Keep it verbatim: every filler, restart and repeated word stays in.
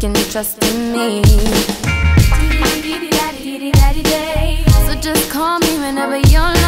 can trust in me. So just call me whenever you're